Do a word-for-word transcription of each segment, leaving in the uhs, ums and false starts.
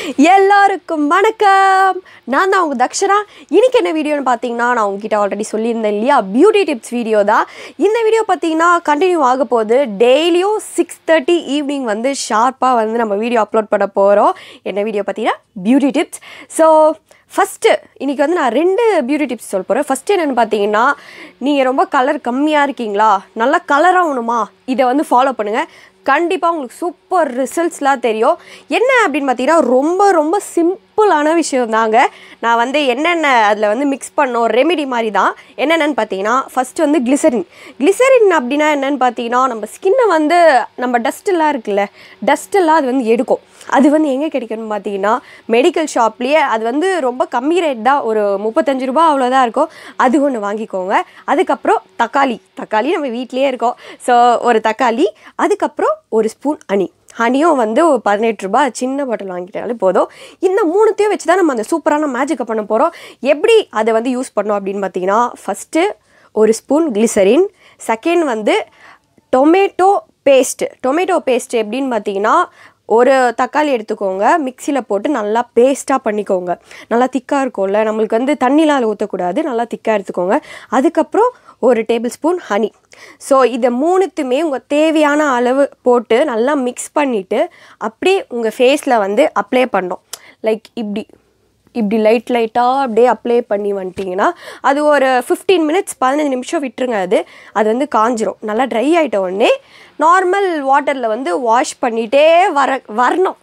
எல்லாருக்கும் வணக்கம். நான் தான் உங்கள் தக்ஷனா. இன்றைக்கி என்ன வீடியோன்னு பார்த்தீங்கன்னா, நான் உங்ககிட்ட ஆல்ரெடி சொல்லியிருந்தேன் இல்லையா, பியூட்டி டிப்ஸ் வீடியோ தான். இந்த வீடியோ பார்த்தீங்கன்னா கண்டினியூ ஆக போகுது. டெய்லியும் சிக்ஸ் தேர்ட்டி ஈவினிங் வந்து ஷார்ப்பாக வந்து நம்ம வீடியோ அப்லோட் பண்ண போகிறோம். என்ன வீடியோ பார்த்தீங்கன்னா பியூட்டி டிப்ஸ். ஸோ ஃபஸ்ட்டு இன்றைக்கி வந்து நான் ரெண்டு பியூட்டி டிப்ஸ் சொல்ல போகிறேன். ஃபஸ்ட்டு என்னென்னு பார்த்தீங்கன்னா, நீங்கள் ரொம்ப கலர் கம்மியாக இருக்கீங்களா, நல்லா கலராகணுமா, இதை வந்து ஃபாலோ பண்ணுங்கள். கண்டிப்பாக உங்களுக்கு சூப்பர் ரிசல்ட்ஸ்லாம் தெரியும். என்ன அப்படின்னு பார்த்தீங்கன்னா, ரொம்ப ரொம்ப சிம்பிளான விஷயம் தாங்க. நான் வந்து என்னென்ன அதில் வந்து மிக்ஸ் பண்ணோம் ரெமெடி மாதிரி தான். என்னென்னு பார்த்தீங்கன்னா, ஃபஸ்ட்டு வந்து கிளிசரின். கிளிசரின் அப்படின்னா என்னென்னு பார்த்தீங்கன்னா, நம்ம ஸ்கின்னை வந்து நம்ம டஸ்ட்டெல்லாம் இருக்குல்ல, டஸ்ட்டெல்லாம் அது வந்து எடுக்கும். அது வந்து எங்கே கிடைக்கணும்னு பார்த்தீங்கன்னா, மெடிக்கல் ஷாப்லேயே அது வந்து ரொம்ப கம்மி ரேட் தான், ஒரு முப்பத்தஞ்சு ரூபா அவ்வளோதான் இருக்கும். அது ஒன்று வாங்கிக்கோங்க. அதுக்கப்புறம் தக்காளி தக்காளி நம்ம வீட்லேயே இருக்கோம். ஸோ ஒரு தக்காளி, அதுக்கப்புறம் ஒரு ஸ்பூன் ஹனி. ஹனியும் வந்து ஒரு பதினெட்டு ரூபா சின்ன பாட்டில் வாங்கிட்டாலே போதும். இந்த மூணுத்தையும் வச்சு தான் நம்ம அந்த சூப்பரான மேஜிக்கை பண்ண போகிறோம். எப்படி அதை வந்து யூஸ் பண்ணோம் அப்படின்னு பார்த்தீங்கன்னா, ஃபஸ்ட்டு ஒரு ஸ்பூன் கிளிசரின், செகண்ட் வந்து டொமேட்டோ பேஸ்ட்டு. டொமேட்டோ பேஸ்ட் எப்படின்னு பார்த்தீங்கன்னா, ஒரு தக்காளி எடுத்துக்கோங்க, மிக்சியில் போட்டு நல்லா பேஸ்ட்டாக பண்ணிக்கோங்க. நல்லா திக்காக இருக்கும்ல, நம்மளுக்கு வந்து தண்ணிலாம் அதில் ஊற்றக்கூடாது, நல்லா திக்காக எடுத்துக்கோங்க. அதுக்கப்புறம் ஒரு டேபிள் ஸ்பூன் ஹனி. ஸோ இதை மூணுத்துமே உங்கள் தேவையான அளவு போட்டு நல்லா மிக்ஸ் பண்ணிவிட்டு அப்படியே உங்கள் ஃபேஸில் வந்து அப்ளை பண்ணோம். லைக் இப்படி இப்படி லைட் லைட்டாக அப்படியே அப்ளை பண்ணி வந்துட்டிங்கன்னா, அது ஒரு ஃபிஃப்டீன் மினிட்ஸ் பதினஞ்சு நிமிஷம் விட்டுருங்க. அது அது வந்து காஞ்சிரும். நல்லா ட்ரை ஆகிட்ட உடனே நார்மல் வாட்டரில் வந்து வாஷ் பண்ணிகிட்டே வர வரணும்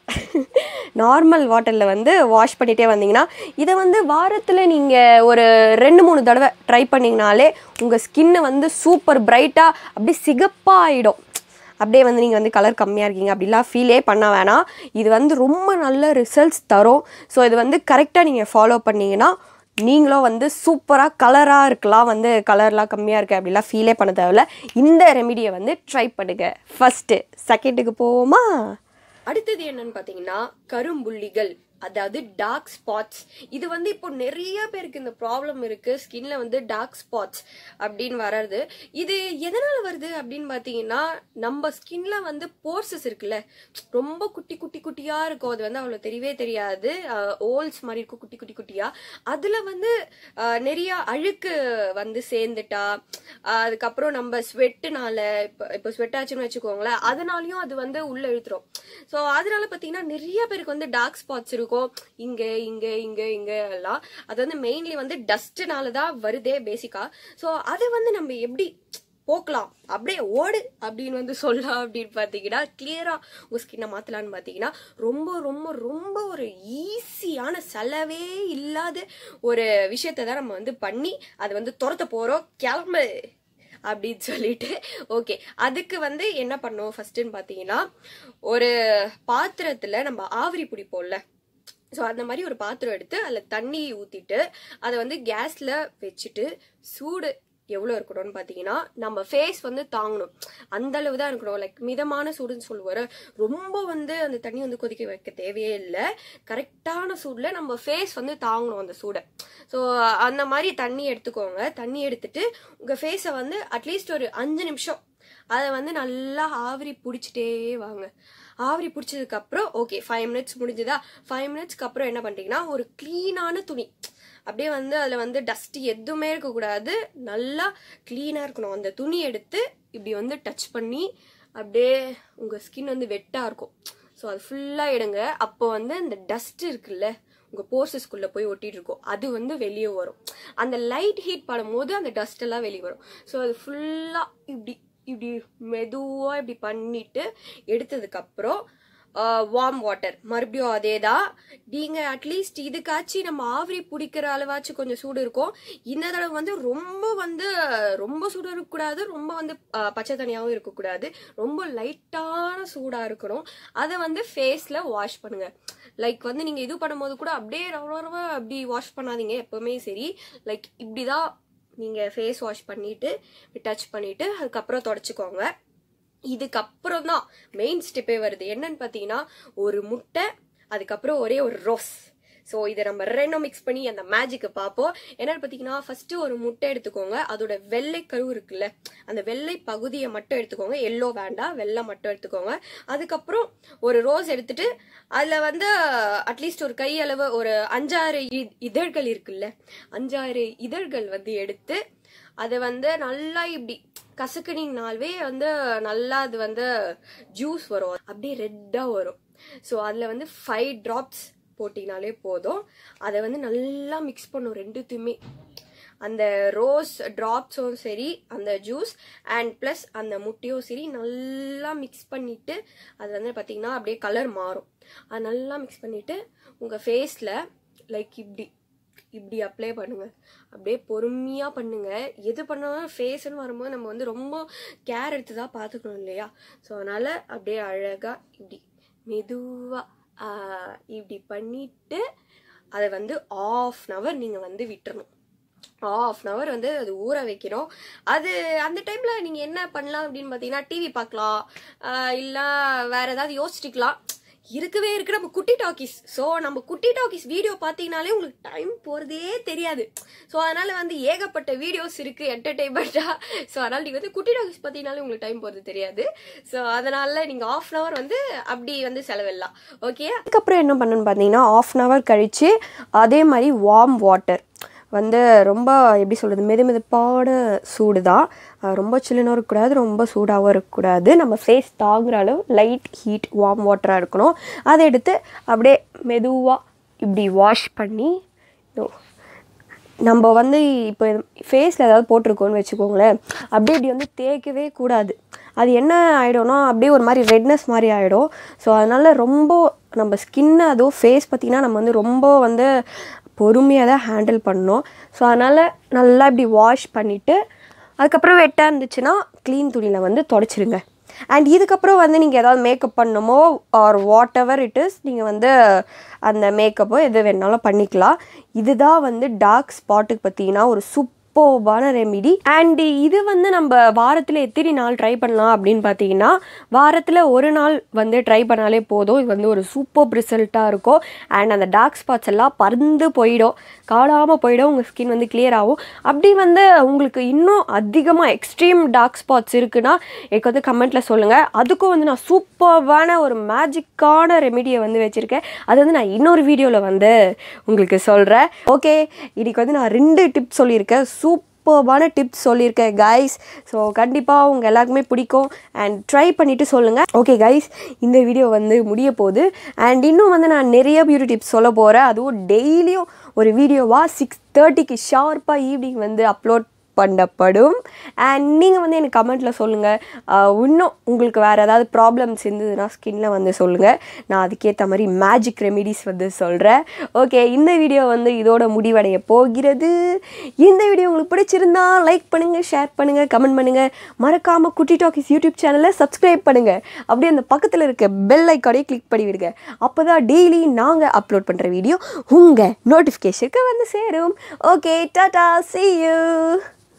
நார்மல் வாட்டரில் வந்து வாஷ் பண்ணிகிட்டே வந்தீங்கன்னா, இதை வந்து வாரத்தில் நீங்கள் ஒரு ரெண்டு மூணு தடவை ட்ரை பண்ணிங்கனாலே உங்கள் ஸ்கின்னு வந்து சூப்பர் பிரைட்டாக அப்படியே சிகப்பாக ஆகிடும். அப்படியே வந்து நீங்கள் வந்து கலர் கம்மியாக இருக்கீங்க அப்படிலாம் ஃபீலே பண்ண வேணாம். இது வந்து ரொம்ப நல்ல ரிசல்ட்ஸ் தரும். ஸோ இது வந்து கரெக்டாக நீங்கள் ஃபாலோ பண்ணிங்கன்னா, நீங்களும் வந்து சூப்பராக கலராக இருக்கலாம். வந்து கலர்லாம் கம்மியாக இருக்குது அப்படிலாம் ஃபீலே பண்ண தேவையில்ல. இந்த ரெமிடியை வந்து ட்ரை பண்ணுங்கள். ஃபஸ்ட்டு செகண்டுக்கு போவோமா? அடுத்தது என்னன்னு பார்த்தீங்கன்னா, கரும்புள்ளிகள், அதாவது டார்க் ஸ்பாட்ஸ். இது வந்து இப்போ நிறைய பேருக்கு இந்த ப்ராப்ளம் இருக்கு. ஸ்கின்ல வந்து டார்க் ஸ்பாட்ஸ் அப்படின்னு வர்றது. இது எதனால வருது அப்படின்னு பார்த்தீங்கன்னா, நம்ம ஸ்கின்ல வந்து போர்சஸ் இருக்குல்ல, ரொம்ப குட்டி குட்டி குட்டியா இருக்கும். அது வந்து அவ்வளோ தெரியவே தெரியாது, ஓல்ஸ் மாதிரி இருக்கும் குட்டி குட்டி குட்டியா. அதுல வந்து நிறைய அழுக்கு வந்து சேர்ந்துட்டா, அதுக்கப்புறம் நம்ம ஸ்வெட்டுனால, இப்போ இப்போ ஸ்வெட் ஆச்சுன்னு வச்சுக்கோங்களேன், அதனாலயும் அது வந்து உள்ள இழுத்துரும். ஸோ அதனால பார்த்தீங்கன்னா நிறைய பேருக்கு வந்து டார்க் ஸ்பாட்ஸ் இருக்கும் இங்க இங்க இங்க இங்க எல்லாம். அது வந்து மெயின்லி வந்து டஸ்ட்னால தான் வருதே பேசிக்கா. ஸோ அதை வந்து நம்ம எப்படி போக்கலாம், அப்படியே ஓடு அப்படின்னு வந்து சொல்லலாம் அப்படின்னு பார்த்தீங்கன்னா, கிளியரா உங்க ஸ்கின்னை மாத்தலான்னு பார்த்தீங்கன்னா, ரொம்ப ரொம்ப ரொம்ப ஒரு ஈஸியான செலவே இல்லாத ஒரு விஷயத்தை தான் நம்ம வந்து பண்ணி அதை வந்து துரத்த போறோம். கிளம்பு அப்படின்னு சொல்லிட்டு, ஓகே, அதுக்கு வந்து என்ன பண்ணோம் ஃபர்ஸ்ட்ன்னு பார்த்தீங்கன்னா, ஒரு பாத்திரத்துல நம்ம ஆவிரி பிடிப்போம்ல, ஸோ அந்த மாதிரி ஒரு பாத்திரம் எடுத்து அதில் தண்ணி ஊற்றிட்டு அதை வந்து கேஸில் வச்சுட்டு, சூடு எவ்வளோ இருக்கணும்னு பார்த்தீங்கன்னா, நம்ம ஃபேஸ் வந்து தாங்கணும் அந்த அளவு தான் இருக்கணும். லைக் மிதமான சூடுன்னு சொல்லுவார். ரொம்ப வந்து அந்த தண்ணி வந்து கொதிக்க வைக்க தேவையே இல்லை. கரெக்டான சூடில் நம்ம ஃபேஸ் வந்து தாங்கணும் அந்த சூடை. ஸோ அந்த மாதிரி தண்ணி எடுத்துக்கோங்க. தண்ணி எடுத்துட்டு உங்கள் ஃபேஸை வந்து அட்லீஸ்ட் ஒரு அஞ்சு நிமிஷம் அதை வந்து நல்லா ஆவிரி பிடிச்சிட்டே வாங்க. ஆவிரி பிடிச்சதுக்கு அப்புறம் ஓகே, ஃபைவ் மினிட்ஸ் முடிஞ்சுதா, ஃபைவ் மினிட்ஸ்க்கு அப்புறம் என்ன பண்ணிட்டீங்கன்னா, ஒரு கிளீனான துணி, அப்படியே வந்து அதில் வந்து டஸ்ட் எதுவுமே இருக்கக்கூடாது, நல்லா கிளீனாக இருக்கணும். அந்த துணி எடுத்து இப்படி வந்து டச் பண்ணி அப்படியே உங்கள் ஸ்கின் வந்து வெட்டாக இருக்கும். ஸோ அது ஃபுல்லாக எடுங்க. அப்போ வந்து அந்த டஸ்ட் இருக்குல்ல, உங்கள் போர்சஸ்குள்ளே போய் ஒட்டிட்டு இருக்கும், அது வந்து வெளியே வரும். அந்த லைட் ஹீட் படும் போது அந்த டஸ்ட் எல்லாம் வெளியே வரும். ஸோ அது ஃபுல்லாக இப்படி இப்படி மெதுவாக இப்படி பண்ணிட்டு எடுத்ததுக்கப்புறம் வார்ம் வாட்டர், மறுபடியும் அதே தான். நீங்கள் அட்லீஸ்ட் இதுக்காச்சும் நம்ம ஆவிரி பிடிக்கிற அளவாச்சும் கொஞ்சம் சூடு இருக்கும். இந்த தடவை வந்து ரொம்ப வந்து ரொம்ப சூடு இருக்கக்கூடாது, ரொம்ப வந்து பச்சை தனியாகவும் இருக்கக்கூடாது, ரொம்ப லைட்டான சூடாக இருக்கணும். அதை வந்து ஃபேஸில் வாஷ் பண்ணுங்க. லைக் வந்து நீங்கள் இது பண்ணும்போது கூட அப்படியே ரவ ரவ அப்படி வாஷ் பண்ணாதீங்க எப்போவுமே. சரி, லைக் இப்படி தான் நீங்கள் ஃபேஸ் வாஷ் பண்ணிவிட்டு டச் பண்ணிவிட்டு அதுக்கப்புறம் தொடச்சிக்கோங்க. இதுக்கப்புறம் தான் மெயின் ஸ்டெப்பே வருது. என்னன்னு பார்த்தீங்கன்னா, ஒரு முட்டை, அதுக்கப்புறம் ஒரே ஒரு ரோஸ். ஸோ இதை நம்ம ரெண்டும் மிக்ஸ் பண்ணி அந்த மேஜிக்கை பார்ப்போம். என்னன்னு பார்த்தீங்கன்னா ஃபர்ஸ்ட் ஒரு முட்டை எடுத்துக்கோங்க. அதோட வெள்ளை கரு இருக்குல்ல, அந்த வெள்ளை பகுதியை மட்டும் எடுத்துக்கோங்க. எல்லோ வேண்டாம், வெள்ளை மட்டும் எடுத்துக்கோங்க. அதுக்கப்புறம் ஒரு ரோஸ் எடுத்துட்டு அதில் வந்து அட்லீஸ்ட் ஒரு கையளவு ஒரு அஞ்சாறு இதழ்கள் இருக்குல்ல, அஞ்சாறு இதழ்கள் வந்து எடுத்து அதை வந்து நல்லா இப்படி கசக்குனீங்கனாலே வந்து நல்லா அது வந்து ஜூஸ் வரும், அப்படியே ரெட்டா வரும். ஸோ அதில் வந்து ஃபைவ் ட்ராப்ஸ் போட்டிங்கனாலே போதும். அதை வந்து நல்லா மிக்ஸ் பண்ணும் ரெண்டுத்தையுமே, அந்த ரோஸ் ட்ராப்ஸும் சரி, அந்த ஜூஸ் அண்ட் ப்ளஸ் அந்த முட்டையும் சரி நல்லா மிக்ஸ் பண்ணிட்டு அது வந்து பார்த்தீங்கன்னா அப்படியே கலர் மாறும். அது நல்லா மிக்ஸ் பண்ணிட்டு உங்கள் ஃபேஸில் லைக் இப்படி இப்படி அப்ளை பண்ணுங்க. அப்படியே பொறுமையா பண்ணுங்க. எது பண்ணாலும் ஃபேஸ்ன்னு வரும்போது நம்ம வந்து ரொம்ப கேர் எடுத்து தான் பார்த்துக்கணும் இல்லையா? ஸோ அதனால அப்படியே அழகா இப்படி மெதுவா இப்படி பண்ணிட்டு அதை வந்து ஆஃப் அன் அவர் நீங்க வந்து விட்டுறணும். ஆஃப் அன் அவர் வந்து அது ஊற வைக்கணும். அது அந்த டைம்ல நீங்க என்ன பண்ணலாம் அப்படின்னு பாத்தீங்கன்னா டிவி பார்க்கலாம், இல்ல வேற ஏதாவது யோசிச்சுக்கலாம். இருக்கவே இருக்கு நம்ம குட்டி டாக்கிஸ். ஸோ நம்ம குட்டி டாக்கிஸ் வீடியோ பார்த்தீங்கனாலே உங்களுக்கு டைம் போகிறதே தெரியாது. ஸோ அதனால வந்து ஏகப்பட்ட வீடியோஸ் இருக்கு என்டர்டெயின்மெண்ட்டா. ஸோ அதனால நீங்கள் வந்து குட்டி டாக்கிஸ் பார்த்தீங்கனாலே உங்களுக்கு டைம் போகிறது தெரியாது. ஸோ அதனால நீங்கள் ஆஃப் அன் அவர் வந்து அப்படி வந்து செலவிடலாம். ஓகே, அதுக்கப்புறம் என்ன பண்ணணும்னு பார்த்தீங்கன்னா ஆஃப் அன் அவர் கழிச்சு அதே மாதிரி வார்ம் வாட்டர் வந்து ரொம்ப எப்படி சொல்கிறது, மெது மெதுப்பான சூடு தான், ரொம்ப சில்லுன்னு இருக்கக்கூடாது, ரொம்ப சூடாகவும் இருக்கக்கூடாது. நம்ம ஃபேஸ் தாங்குற அளவு லைட் ஹீட் வார்ம் வாட்டராக இருக்கணும். அதை எடுத்து அப்படியே மெதுவாக இப்படி வாஷ் பண்ணி, நம்ம வந்து இப்போ ஃபேஸில் ஏதாவது போட்டிருக்கோன்னு வச்சுக்கோங்களேன், அப்படியே இப்படி வந்து தேய்க்கவே கூடாது. அது என்ன ஆகிடும்னா அப்படியே ஒரு மாதிரி ரெட்னஸ் மாதிரி ஆகிடும். ஸோ அதனால் ரொம்ப நம்ம ஸ்கின்னை அதுவும் ஃபேஸ் பார்த்திங்கன்னா நம்ம வந்து ரொம்ப வந்து பொறுமையாக தான் ஹேண்டில் பண்ணணும். ஸோ அதனால் நல்லா இப்படி வாஷ் பண்ணிவிட்டு அதுக்கப்புறம் வெட்டாக இருந்துச்சுன்னா க்ளீன் துணியில் வந்து தொடச்சிருங்க. அண்ட் இதுக்கப்புறம் வந்து நீங்கள் ஏதாவது மேக்கப் பண்ணணுமோ or whatever it is, நீங்கள் வந்து அந்த மேக்கப்போ எது வேணாலும் பண்ணிக்கலாம். இதுதான் வந்து டார்க் ஸ்பாட்டுக்கு பார்த்தீங்கன்னா ஒரு சூப் சூப்பர்பான ரெமிடி. அண்ட் இது வந்து நம்ம வாரத்தில் எத்தனை நாள் ட்ரை பண்ணலாம் அப்படின்னு பார்த்தீங்கன்னா வாரத்தில் ஒரு நாள் வந்து ட்ரை பண்ணாலே போதும். இது வந்து ஒரு சூப்பர் ரிசல்ட்டாக இருக்கும். அண்ட் அந்த டார்க் ஸ்பாட்ஸ் எல்லாம் பறந்து போயிடும், காணாமல் போயிடும், உங்கள் ஸ்கின் வந்து கிளியர் ஆகும். அப்படி வந்து உங்களுக்கு இன்னும் அதிகமாக எக்ஸ்ட்ரீம் டார்க் ஸ்பாட்ஸ் இருக்குன்னா எனக்கு வந்து கமெண்ட்டில் சொல்லுங்கள். அதுக்கும் வந்து நான் சூப்பர்பான ஒரு மேஜிக்கான ரெமிடியை வந்து வச்சுருக்கேன். அது வந்து நான் இன்னொரு வீடியோவில் வந்து உங்களுக்கு சொல்கிறேன். ஓகே, இன்னைக்கு வந்து நான் ரெண்டு டிப்ஸ் சொல்லியிருக்கேன், சூப்பர்பான டிப்ஸ் சொல்லியிருக்கேன் கைஸ். ஸோ கண்டிப்பாக உங்கள் எல்லாருக்குமே பிடிக்கும் அண்ட் ட்ரை பண்ணிவிட்டு சொல்லுங்கள். ஓகே கைஸ், இந்த வீடியோ வந்து முடிய போகுது. அண்ட் இன்னும் வந்து நான் நிறைய பியூட்டி டிப்ஸ் சொல்ல போகிறேன். அதுவும் டெய்லியும் ஒரு வீடியோவாக சிக்ஸ் தேர்ட்டிக்கு ஷார்ப்பாக ஈவினிங் வந்து அப்லோட் பண்ணப்படும். அண்ட் நீங்கள் வந்து எனக்கு கமெண்ட்டில் சொல்லுங்கள், இன்னும் உங்களுக்கு வேறு ஏதாவது ப்ராப்ளம்ஸ் இருந்ததுன்னா ஸ்கின்னில் வந்து சொல்லுங்கள். நான் அதுக்கேற்ற மாதிரி மேஜிக் ரெமிடிஸ் வந்து சொல்கிறேன். ஓகே, இந்த வீடியோ வந்து இதோட முடிவடைய போகிறது. இந்த வீடியோ உங்களுக்கு பிடிச்சிருந்தா லைக் பண்ணுங்கள், ஷேர் பண்ணுங்கள், கமெண்ட் பண்ணுங்கள். மறக்காமல் குட்டி டாக்கிஸ் யூடியூப் சேனலை சப்ஸ்கிரைப் பண்ணுங்கள். அப்படியே அந்த பக்கத்தில் இருக்க பெல் ஐக்கானே கிளிக் பண்ணி விடுங்க. அப்போ தான் டெய்லி நாங்கள் அப்லோட் பண்ணுற வீடியோ உங்கள் நோட்டிஃபிகேஷனுக்கு வந்து சேரும். Okay, tata, see you.